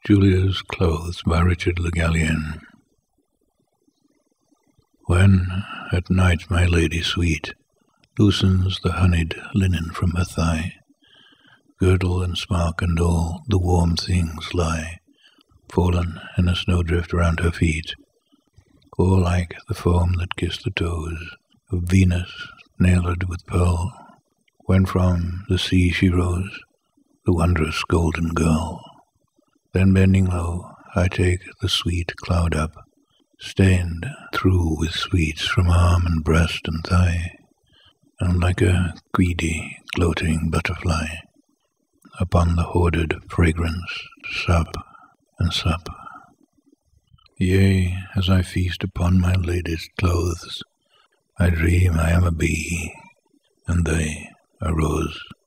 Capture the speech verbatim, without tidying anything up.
Julia's Clothes by Richard Le Gallienne. When at night my lady sweet loosens the honeyed linen from her thigh, girdle and smock and all the warm things lie fallen in a snowdrift round her feet, all like the foam that kissed the toes of Venus nailed with pearl, when from the sea she rose, the wondrous golden girl. Then bending low, I take the sweet cloud up, stained through with sweets from arm and breast and thigh, and like a greedy, gloating butterfly, upon the hoarded fragrance sup and sup. Yea, as I feast upon my lady's clothes, I dream I am a bee, and they a rose.